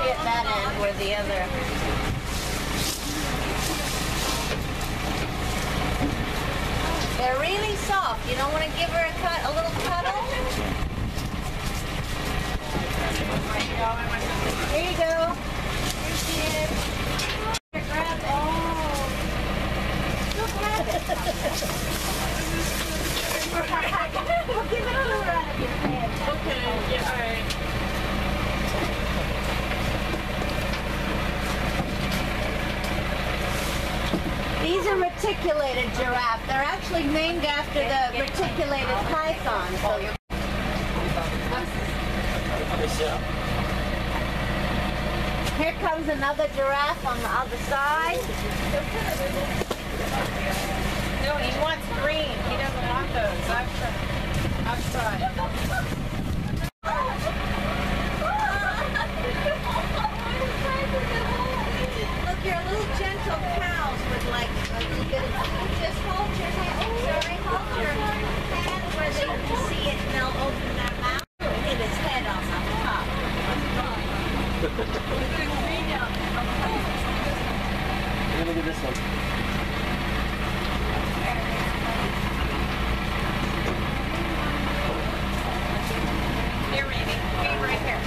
tree at that end where the other. They're really soft. You don't want to give her a little cuddle? Here you go. Here she is. Grab it. Oh. Go grab it. We'll give it a little run of your head. Okay, yeah, all right. These are reticulated giraffe. They're actually named after the reticulated python. So you're here comes another giraffe on the other side. No, he wants green. He doesn't want those. I've tried. Look, you're little gentle cows with like a little bit of. Just hold your hand. Sorry, hold your hand where they can see it, and they'll open their mouth and hit his head on the top. Look at this one. Here, Randy. Hey, right here.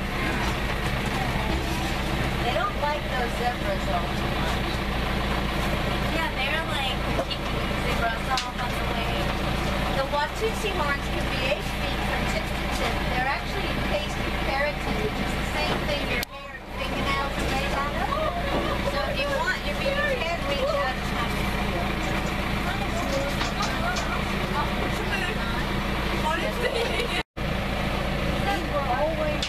They don't like those zebras all too much. Yeah, they're like keeping zebras off on the way. The Watusi horns can be 8 feet from tip to tip. They're actually encased with keratin, which is the same thing your hair and fingernails are made out of. So if you want, you can reach out and have it feel. These were always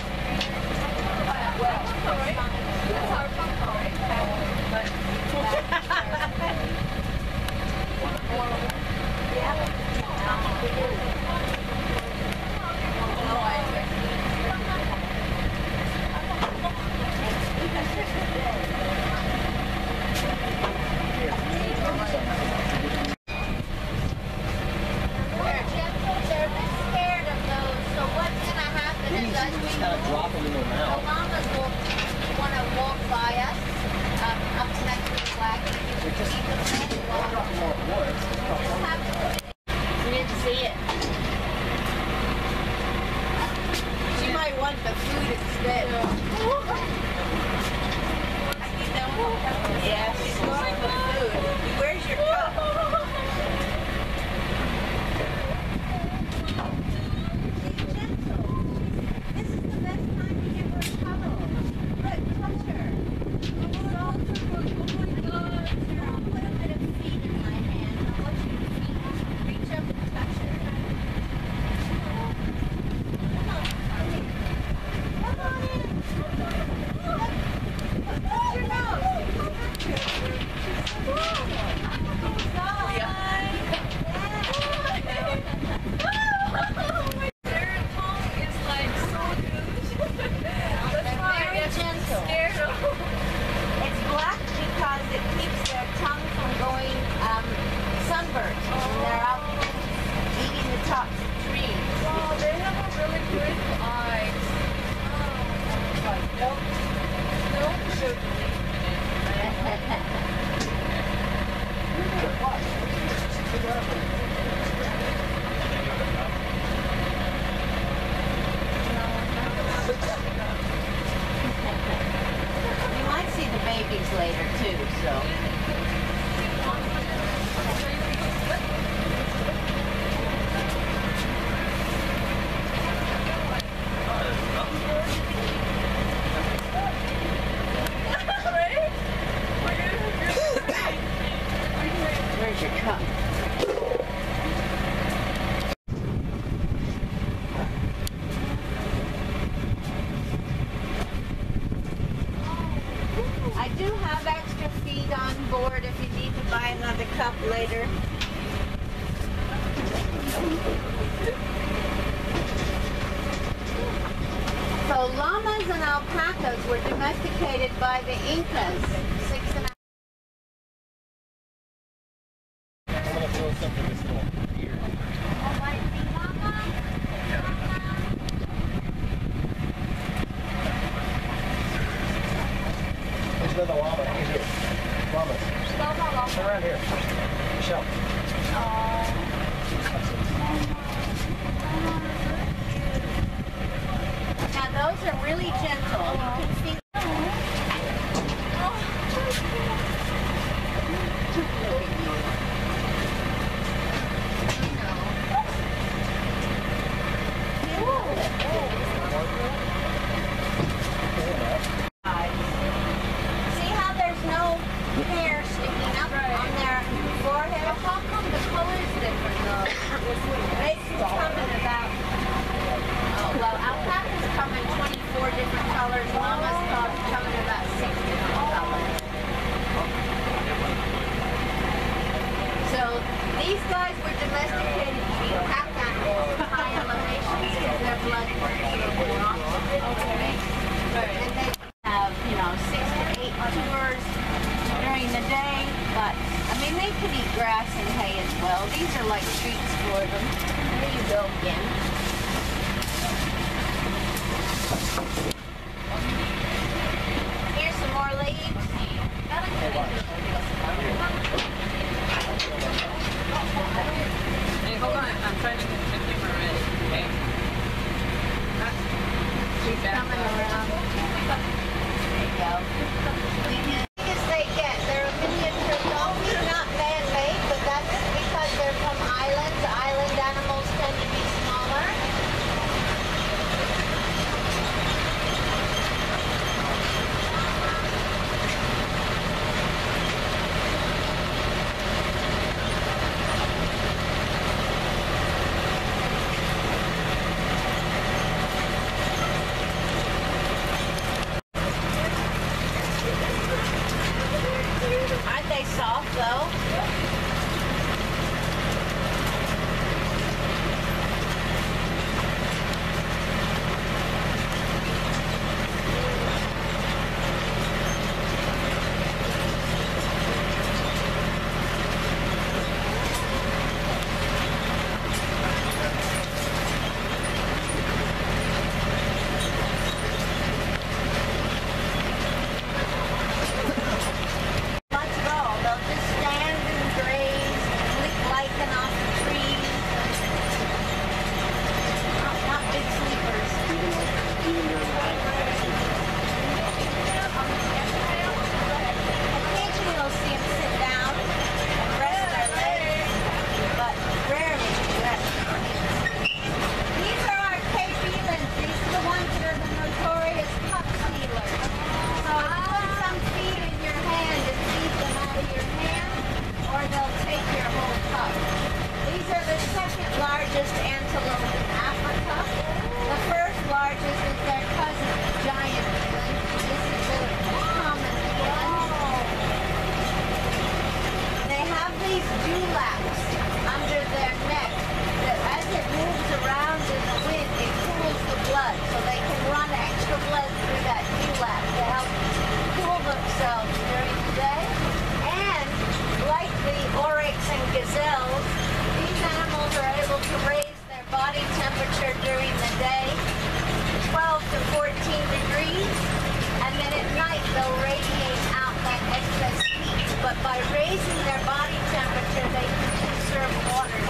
Drop them in their the mouth. llamas will want to walk by us up next to the wagon. You just keep them in while just have to put it in. You didn't see it. She might want the food instead. Yeah, she's going for food. Where's your cup? She's gentle. This is the best time to give her a cuddle. Look, touch her. I'll put a bit of feet in my hand. I'll let you reach up and touch her. Come on. Come on in. Look. Touch your nose. Their tongue is like so huge. That's why I get scared of them. It's black because it keeps their tongue from going sunburnt when they're out eating the tops of trees. Wow, they have a really beautiful eyes. Don't show me. You might see the babies later too, so. Where's your cup? I do have extra feed on board if you need to buy another cup later. So llamas and alpacas were domesticated by the Incas 6.5. I'm gonna throw something this little here. go to the llama. He's here. Llamas. Come around here. Michelle. Now those are really gentle. You can see. See how there's no hair sticking up on their forehead? How come the color's different though? They come in about, well, alpacas come in 24 different colors. Llamas come in about 6 different colors. So these guys were domesticated to be pack animals at high elevations because their blood works a little more often. And they have, 6 to 8 tours during the day, but I mean they can eat grass and hay as well. These are like treats for them. There you go again. Here's some more leaves. Hey, hold on. I'm trying to get the camera ready. Okay. She's coming around. There you go. As they get, they're a miniature donkey, not man-made, but that's because they're from islands. Island animals tend to be smaller. Aren't they soft though? Much at all. They'll just stand and graze, lick lichen off the trees. Not big sleepers. Occasionally you'll see them sit down and rest their legs, but rarely do that. These are our Cape Elands. These are the ones that are the notorious cup stealers. So put some feed in your hand and feed them out of your hand, or they'll take your whole cup. These are the second largest antelope in Africa. The first largest is their cousin, the giant eland. This is the common eland. They have these dewlaps under their neck that as it moves around in the wind, it cools the blood, so they can run extra blood through that dewlap to help cool themselves during the day. And like the oryx and gazelles, these animals are able to raise their body temperature during the day 12 to 14 degrees, and then at night they'll radiate out that excess heat. But by raising their body temperature, they can conserve water.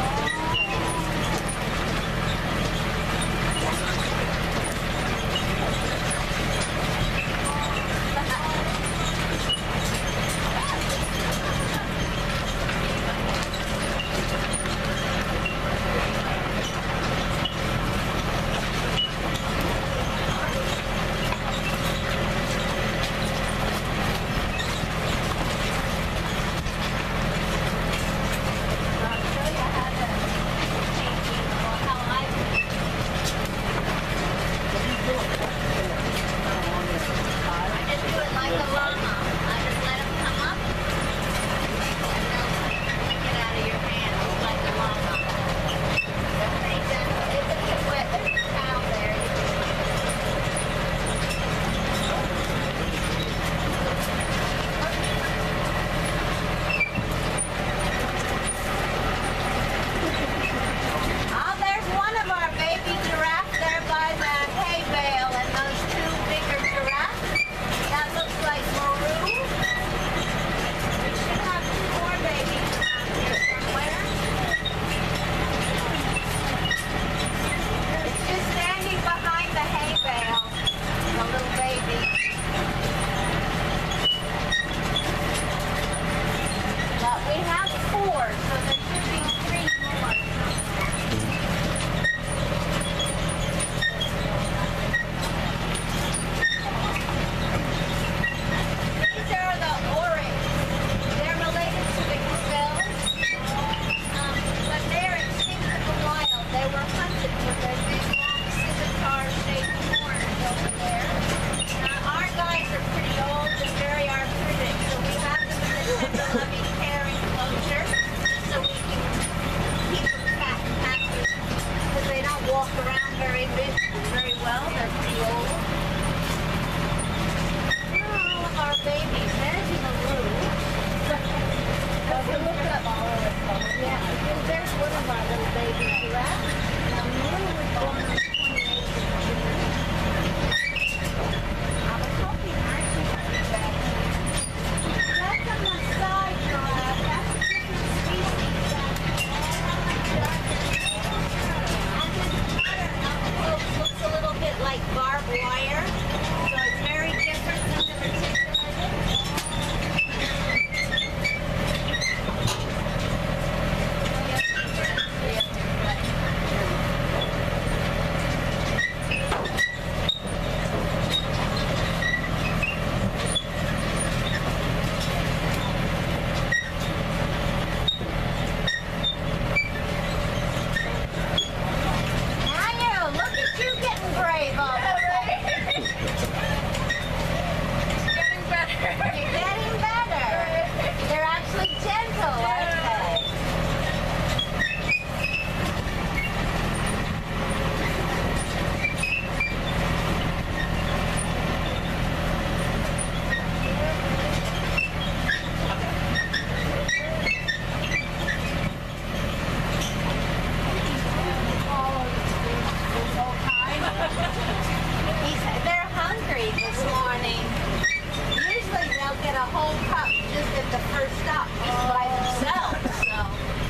whole cup just at the first stop, just by themselves. So.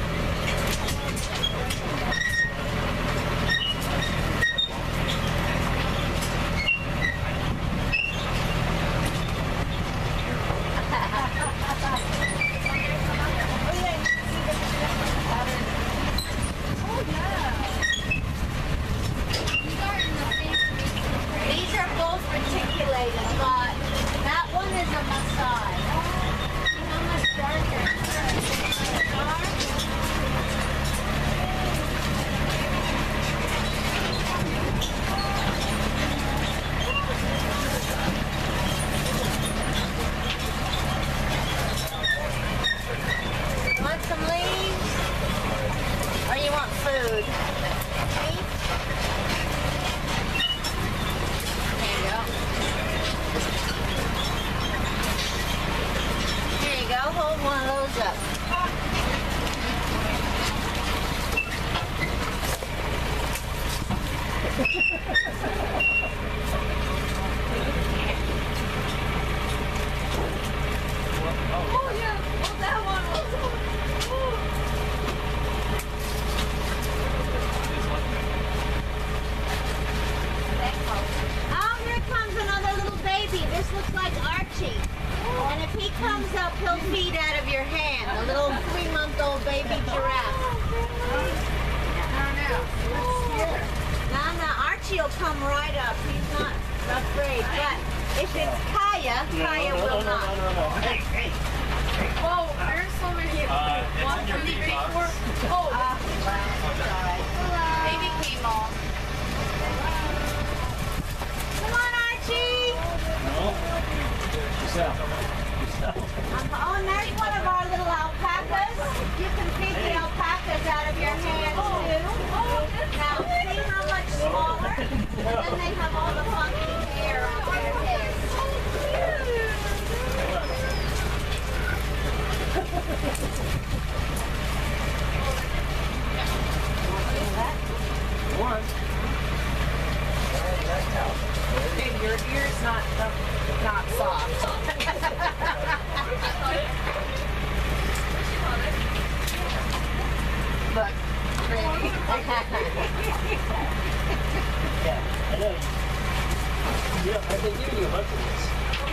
These are both reticulated, but that one is a massage. How much darker? Want some leaves? Or you want food? Leaves? There you go. Here you go. Hold one of those up. Oh yeah. Oh, that one. Oh, here comes another little baby. This looks like Archie. And if he comes up, he'll feed out of your hand. A little 3-month-old baby giraffe. No, Archie will come right up. He's not afraid. But if it's Kaya, Kaya will not. Hey, hey. Oh, there's so many. One, two, three, four. Oh, baby came off. Come on, Archie. Oh, and there's one of our little alpacas. You can feed the alpacas out of your hands, too. Now, see how much smaller? And then they have all the funky hair on their heads. One. Babe, your ear's not soft. Look, pretty. Yeah, I know. Yeah, I've been giving you a bunch of this.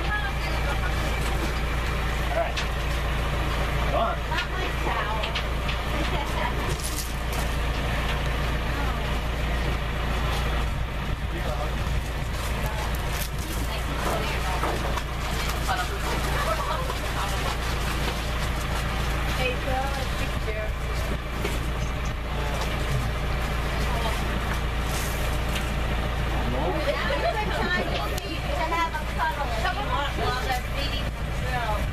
All right. Go on. Not my towel. Hey, girl, I think there. It's a good time to have a cuddle while they're feeding themselves.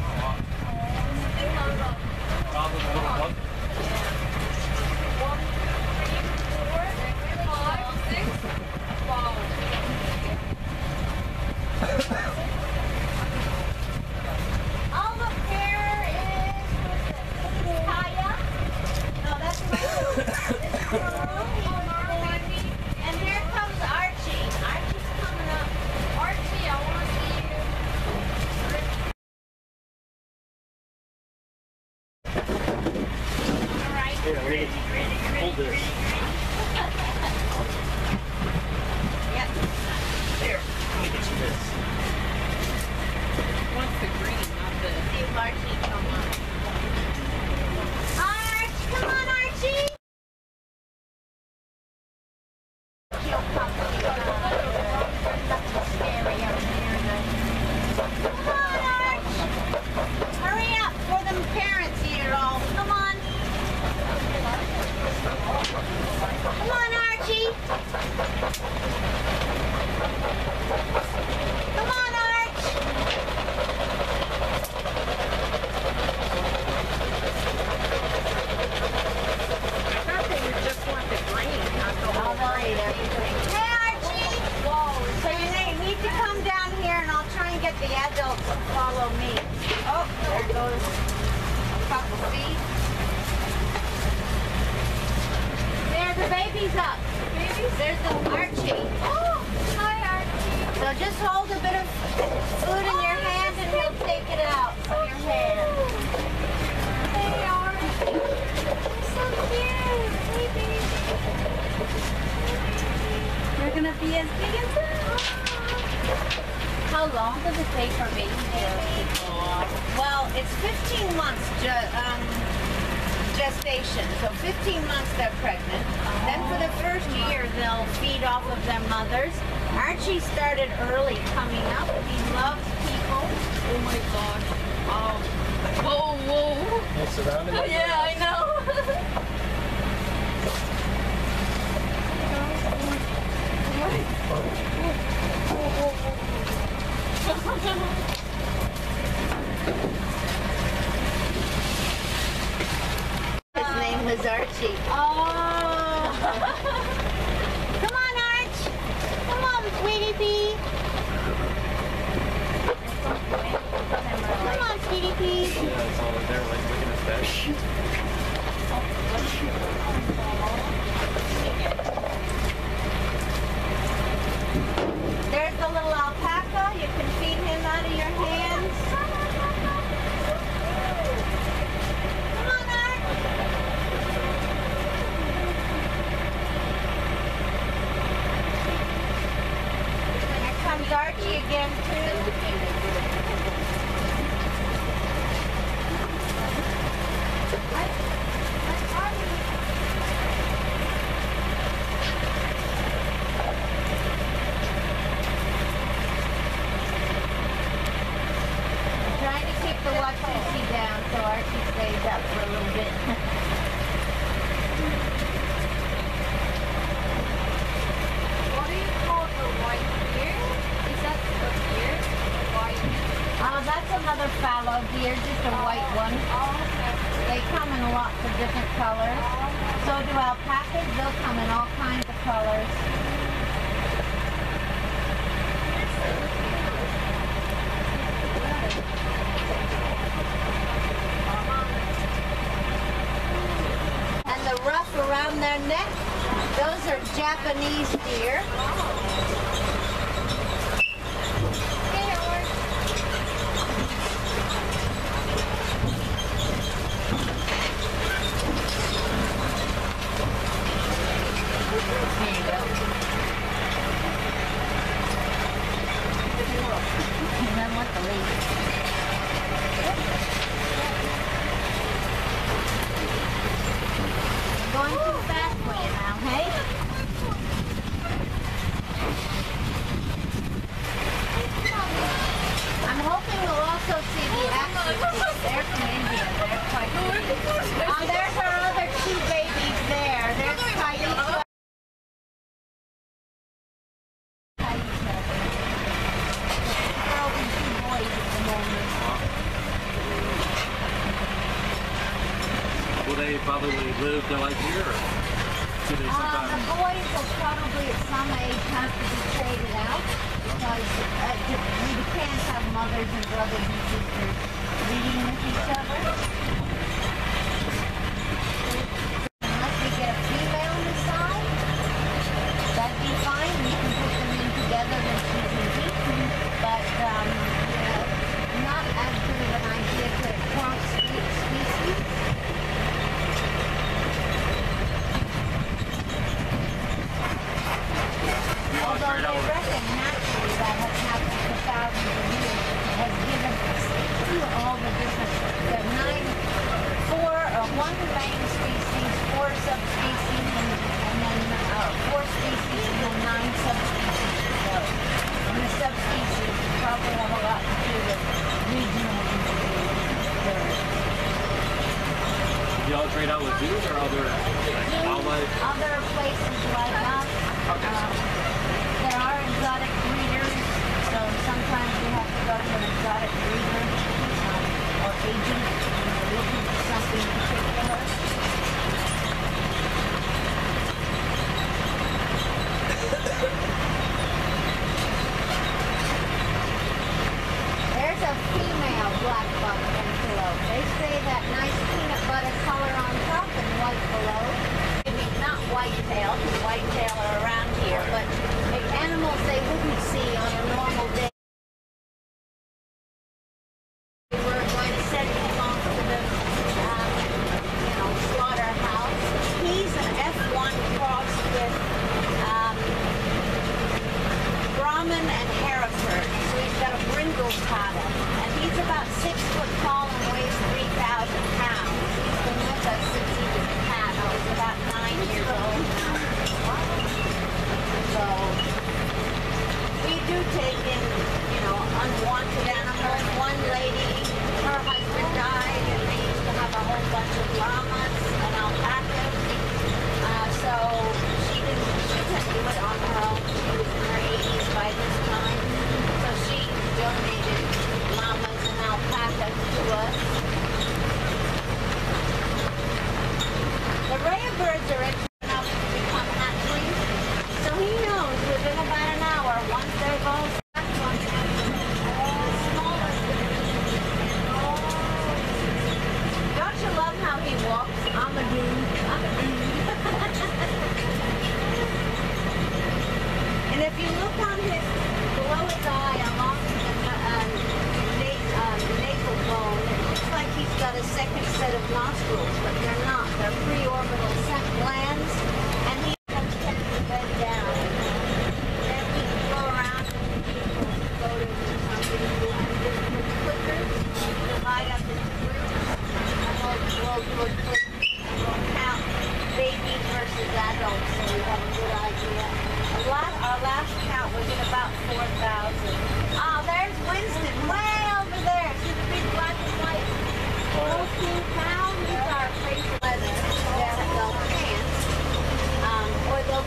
Oh, look, there is, who's this? Kaya? No, that's Maroon. This is Maroon. And here comes Archie. Archie's coming up. Archie, I want to see you. All right. Here, ready. Hold this. Yep. Here. Let me get you this. What's the green, not the... See if Archie come on. Arch, come on, Archie. He'll come. Nothing scary out here. Come on, Arch. Hurry up for them parents eat it all. Come on. Come on, Archie. Come on, Arch. I thought they would just want the green, not the whole I'll eat everything. Hey, Archie. So you need to come down here, and I'll try and get the adults to follow me. Oh, there goes a couple feet. There, the baby's up. There's the Archie. Oh, hi, Archie. So just hold a bit of food in your hand, and he'll take it out of your hand. They are so cute. Hey, baby. You're gonna be as big as them. How long does it take for baby to Well, it's 15 months gestation. So 15 months they're pregnant. Then for the first year they'll feed off of their mothers. Archie started early coming up. He loves people. Oh my gosh. Whoa, whoa. You're surrounded by Yeah, I know. His name was Archie. Oh. Come on, Arch. Come on, sweetie pea. Come on, sweetie pea. Yeah, it's all there, like looking at that. There's the little alpaca. You can feed him out of your hands. Come on, Arch. Here comes Archie again, too. Trying to keep the Watusi down so Archie stays up for a little bit. What do you call the white deer? Is that the deer? The white. That's another fallow deer, just a white one. Oh, okay. They come in lots of different colors. So do alpacas. They'll come in all kinds of colors. And the ruff around their neck, those are Japanese deer. Hey, Howard. There you go. And then let the leaf. Going too fast for you now, hey? I'm hoping we'll also see the axis. They're from India. They're quite cute. There's our other two babies there. There's Kaisha. Girls and two boys at the moment. Will they probably live till like here, or do they The sometimes? boys will probably at some age have to be traded out because we can't have mothers and brothers and sisters breeding with each other. Unless we get a female on the side, that'd be fine. We can put them in together and she can eat. But, not as good of an idea to cross species. Although they reckon naturally that has happened for thousands of years, has given us all the different, one main species, 4 subspecies, and then 4 species, and then 9 subspecies to go. And the subspecies probably have a lot to do with regional birds. Do y'all trade out with zoos or other wildlife? Other places like us, there are exotic breeders, so sometimes we have to go to an exotic breeder or agent when we're looking for something particular. There's a female black buck antelope. They say that nice peanut butter color on top and white below. Maybe not whitetail, because whitetail are around here, but the animals they wouldn't see on a normal day.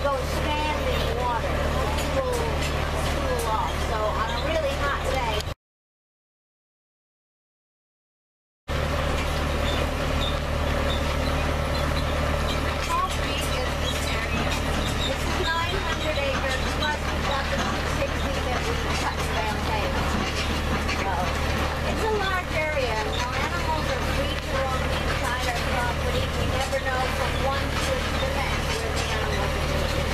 go standing water. It will cool off. So on a really hot day, Hall Creek is this area. It's 900 acres plus we've got the 260 that we cut down paved. So it's a large area. Now animals are free to roam the entire property. We never know from one trip to the next where the animals are moving.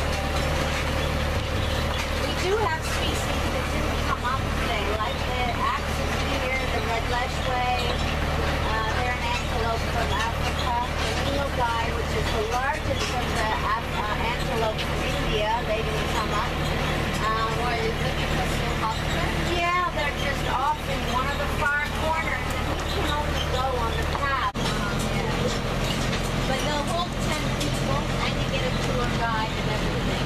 We do have species that didn't come up today, like the axis deer, the red leshway. They're an antelope from Africa. The nilgai, which is the largest of the antelope from India, they didn't come up. Why is it because they're hostile? Yeah, they're just off in one of the far corners, and we can only go on the path. But they'll hold 10 people and you get a tour guide and everything.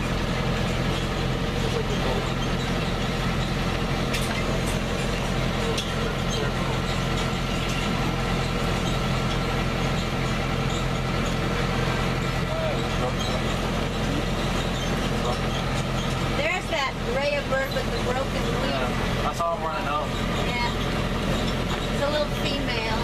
There's that Rhea bird with the broken wing. I saw him running home. Yeah. It's a little female.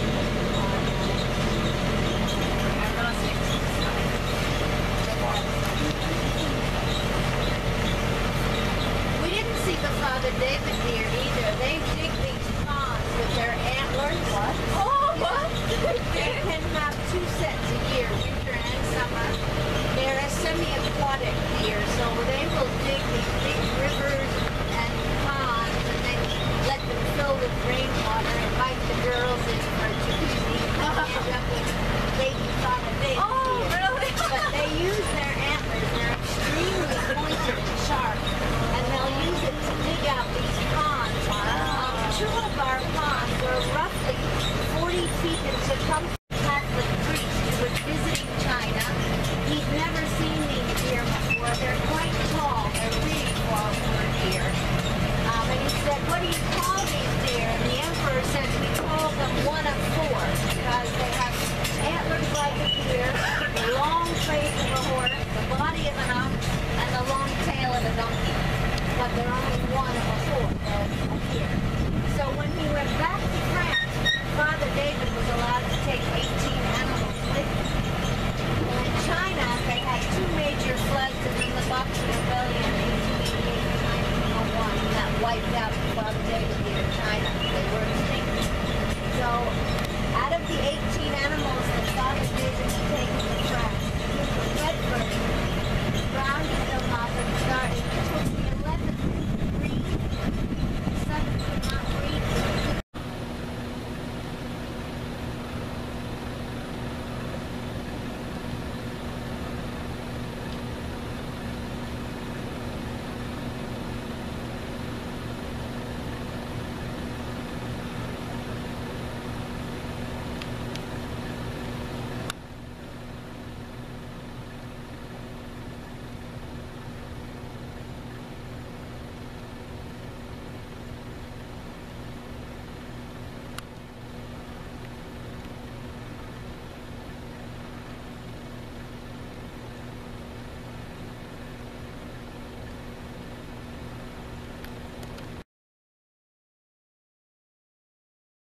We didn't see the Father David deer either. They dig these ponds with their antlers. What? Oh, what? They can have two sets a year, winter and summer. They're a semi-aquatic deer, so they will dig these big rivers and ponds and then let them fill with rainwater, invite the girls in for a jacuzzi, and end up with baby Father David Oh, deer. really? But they use their antlers. They're extremely pointed and sharp, and they'll use it to dig out these ponds. Two of our ponds are roughly 40 feet in circumference. Catholic priest who was visiting China. He'd never seen these deer before. They're quite tall. They're really tall for a deer. And he said, "What do you call these deer?" And the emperor said, "We call them one of four because they have antlers like a deer, the long face of a horse, the body of an ox, and the long tail of a donkey. But they're only one of a four, a deer." So when he went back to France, Father David was allowed to take 18 animals with him. Well, in China, they had two major floods, and then the Boxer Rebellion in 1888 and 1901 that wiped out